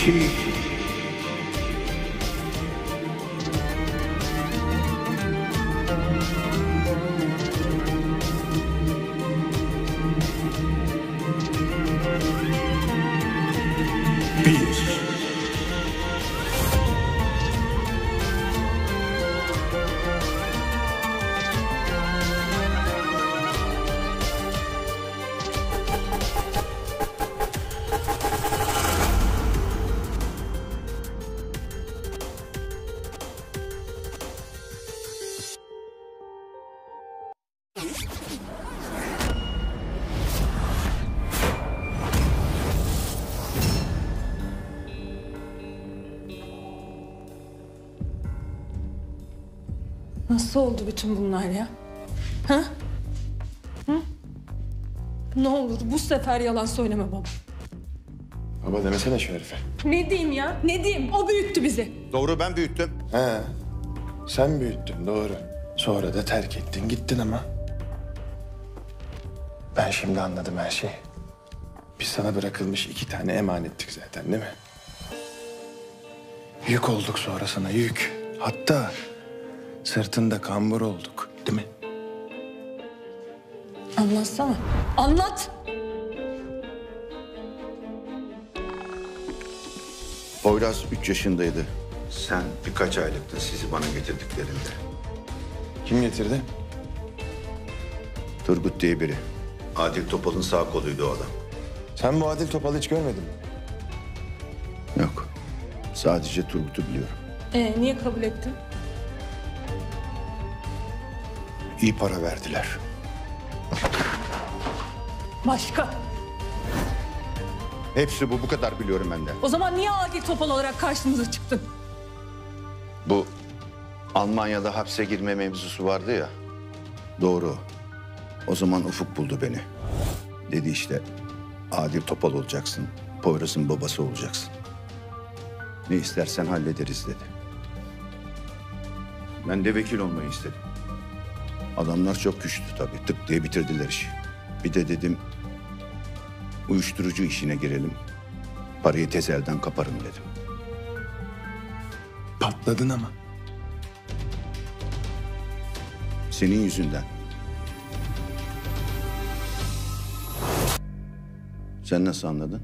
2. Nasıl oldu bütün bunlar ya? Ha? Hı? Ne olur bu sefer yalan söyleme baba. Baba demesene şu herife. Ne diyeyim ya? Ne diyeyim? O büyüttü bizi. Doğru, ben büyüttüm. He. Sen büyüttün doğru. Sonra da terk ettin gittin ama. Ben şimdi anladım her şeyi. Biz sana bırakılmış 2 tane emanettik zaten değil mi? Yük olduk sonra sana yük. Hatta sırtında kambur olduk değil mi? Anlatsana. Anlat. Poyraz 3 yaşındaydı. Sen birkaç aylıktın sizi bana getirdiklerinde. Kim getirdi? Turgut diye biri. Adil Topal'ın sağ koluydu o adam. Sen bu Adil Topal'ı hiç görmedin mi? Yok. Sadece Turgut'u biliyorum. Niye kabul ettin? İyi para verdiler. Başka. Hepsi bu kadar biliyorum benden. O zaman niye Adil Topal olarak karşımıza çıktın? Bu Almanya'da hapse girme mevzusu vardı ya. Doğru. O zaman Ufuk buldu beni. Dedi işte Adil Topal olacaksın. Poyraz'ın babası olacaksın. Ne istersen hallederiz dedi. Ben de vekil olmayı istedim. Adamlar çok güçlü tabii. Tık diye bitirdiler işi. Bir de dedim uyuşturucu işine girelim. Parayı tez elden kaparım dedim. Patladın ama. Senin yüzünden. Sen nasıl anladın?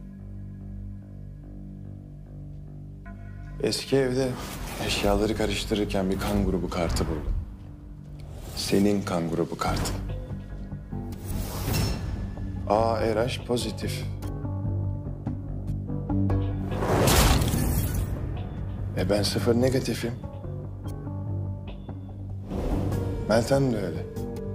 Eski evde eşyaları karıştırırken bir kan grubu kartı buldum. Senin kan grubu kartın. RH pozitif. Ben 0 negatifim. Meltem de öyle.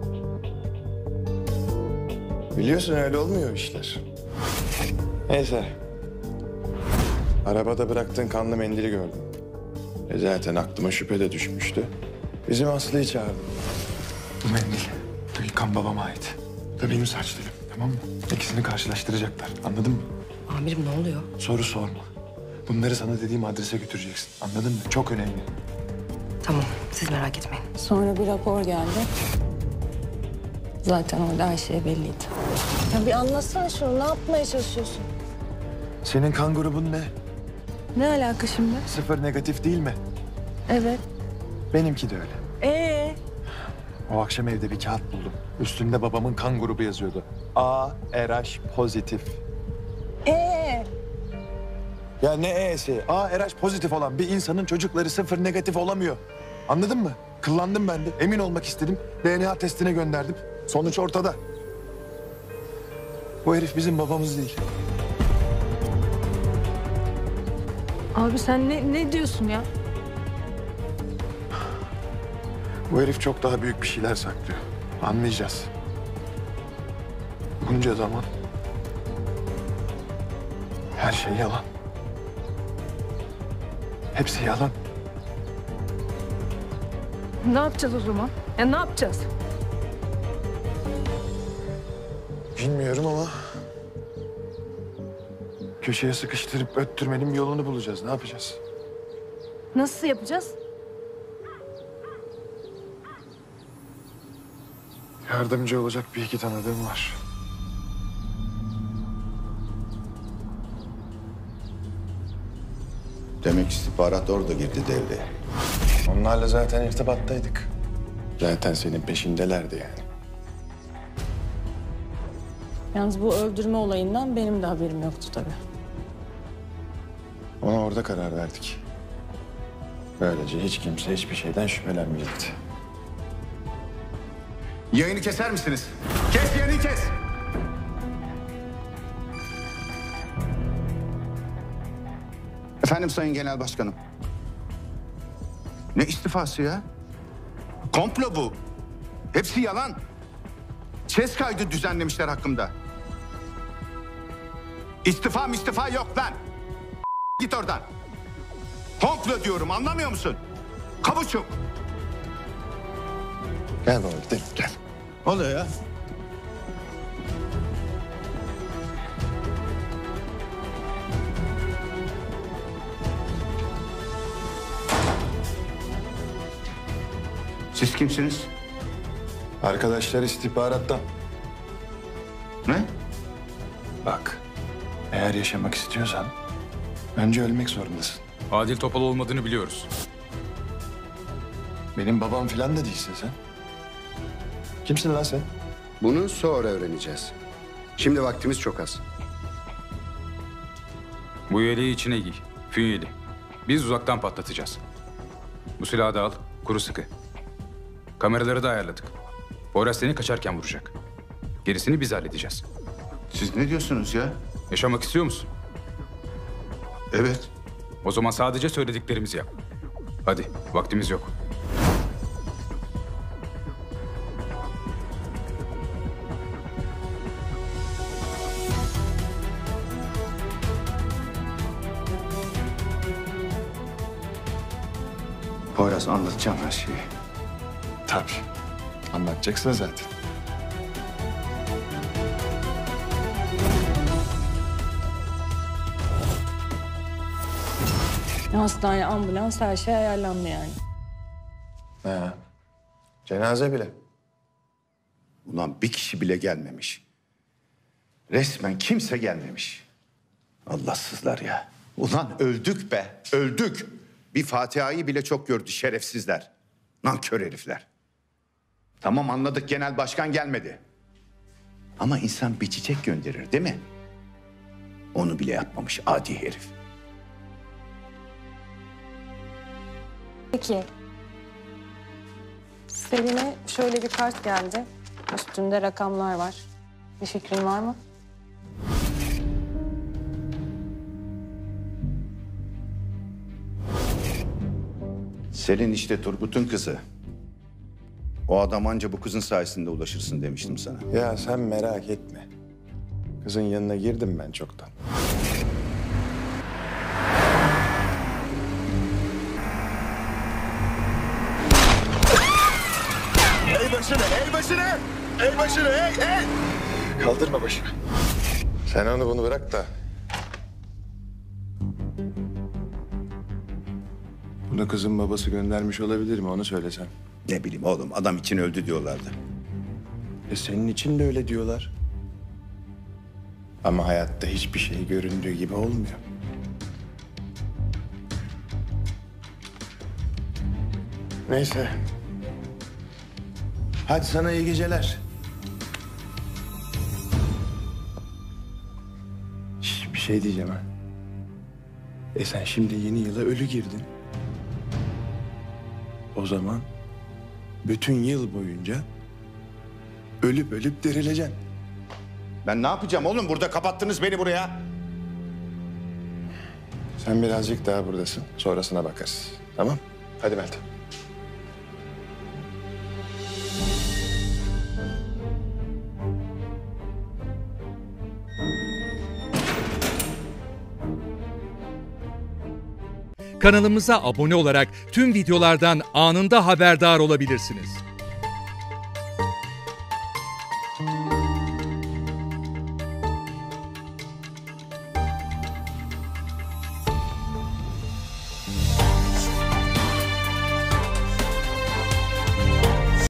Biliyorsun öyle olmuyor işler. Neyse. Arabada bıraktığın kanlı mendili gördüm. Zaten aklıma şüphe de düşmüştü. Bizim Aslı'yı çağırdım. Bu mendil Gülkan babama ait. Bu da benim saçlarım, tamam mı? İkisini karşılaştıracaklar, anladın mı? Amirim ne oluyor? Soru sorma. Bunları sana dediğim adrese götüreceksin, anladın mı? Çok önemli. Tamam, siz merak etmeyin. Sonra bir rapor geldi. Zaten orada her şey belliydi. Ya bir anlatsana şunu. Ne yapmaya çalışıyorsun? Senin kan grubun ne? Ne alaka şimdi? 0 negatif değil mi? Evet. Benimki de öyle. O akşam evde bir kağıt buldum. Üstünde babamın kan grubu yazıyordu. RH pozitif. Ya ne E'si? RH pozitif olan bir insanın çocukları 0 negatif olamıyor. Anladın mı? Kıllandım ben de. Emin olmak istedim. DNA testine gönderdim. Sonuç ortada. Bu herif bizim babamız değil. Abi sen ne diyorsun ya? Bu herif çok daha büyük bir şeyler saklıyor. Anlayacağız. Bunca zaman her şey yalan. Hepsi yalan. Ne yapacağız o zaman? Ya ne yapacağız? Bilmiyorum ama köşeye sıkıştırıp öttürmenin bir yolunu bulacağız. Ne yapacağız? Nasıl yapacağız? Yardımcı olacak bir iki tanıdığım var. Demek istihbarat orada girdi devreye. Onlarla zaten irtibattaydık. Zaten senin peşindelerdi yani. Yalnız bu öldürme olayından benim de haberim yoktu tabii. Ona orada karar verdik. Böylece hiç kimse hiçbir şeyden şüphelenmeyecekti. Yayını keser misiniz? Kes yayını kes! Efendim Sayın Genel Başkanım. Ne istifası ya? Komplo bu. Hepsi yalan. Ses kaydı düzenlemişler hakkımda. İstifa yok lan. Git oradan. Komplo diyorum, anlamıyor musun? Kavuçuk. Gel baba gidelim gel. Oluyor ya. Siz kimsiniz? Arkadaşlar istihbarattan. Ne? Bak, eğer yaşamak istiyorsan önce ölmek zorundasın. Adil Topal olmadığını biliyoruz. Benim babam filan da değilsin sen. Kimsin lan sen? Bunu sonra öğreneceğiz. Şimdi vaktimiz çok az. Bu yeleği içine giy. Fünyeli. Biz uzaktan patlatacağız. Bu silahı da al. Kuru sıkı. Kameraları da ayarladık. Poyraz seni kaçarken vuracak. Gerisini biz halledeceğiz. Siz ne diyorsunuz ya? Yaşamak istiyor musun? Evet. O zaman sadece söylediklerimizi yap. Hadi, vaktimiz yok. Poyraz, anlatacağım her şeyi. Tabii. Anlatacaksın zaten. Hastane, ambulans her şey ayarlandı yani. Ha. Cenaze bile. Ulan bir kişi bile gelmemiş. Resmen kimse gelmemiş. Allahsızlar ya. Ulan öldük be, öldük. Bir Fatiha'yı bile çok gördü şerefsizler. Nankör herifler. Tamam anladık, genel başkan gelmedi. Ama insan bir çiçek gönderir değil mi? Onu bile yapmamış adi herif. Peki. Selim'e şöyle bir kart geldi. Üstünde rakamlar var. Bir fikrin var mı? Selin işte Turgut'un kızı. O adam anca bu kızın sayesinde ulaşırsın demiştim sana. Ya sen merak etme. Kızın yanına girdim ben çoktan. El başını, el başını! El başını, el! Kaldırma başını. Sen onu bunu bırak da. Bunu kızın babası göndermiş olabilir mi onu söylesem. Ne bileyim oğlum, adam için öldü diyorlardı. Senin için de öyle diyorlar. Ama hayatta hiçbir şey göründüğü gibi olmuyor. Neyse. Hadi sana iyi geceler. Şş, bir şey diyeceğim ha. Sen şimdi yeni yıla ölü girdin. O zaman bütün yıl boyunca ölüp ölüp dirileceksin. Ben ne yapacağım oğlum? Burada kapattınız beni buraya. Sen birazcık daha buradasın. Sonrasına bakarız. Tamam? Hadi Meltem. Kanalımıza abone olarak tüm videolardan anında haberdar olabilirsiniz.